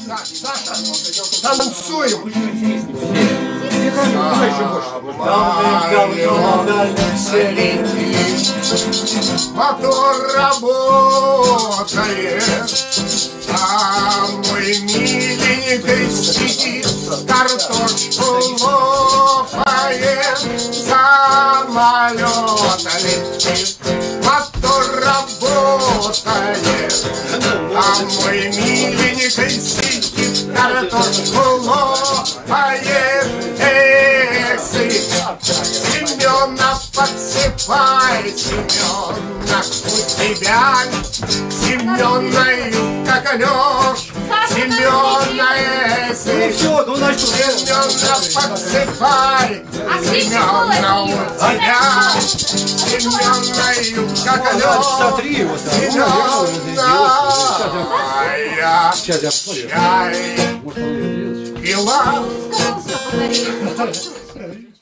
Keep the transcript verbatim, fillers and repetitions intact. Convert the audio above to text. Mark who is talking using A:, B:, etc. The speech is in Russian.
A: Так, Саша, танцуем. Мотор работает, а мой миленький сидит, картошку лопает, самолет летит. Мотор работает, а мой миленький сидит, картошку лопает. Эх, Семена, подсыпай, Семена, у тебя Семеною, как Алёш, Семена, эх, Семена, подсыпай, Семена, у тебя Семеною, как Алёш, Семена, чай пила.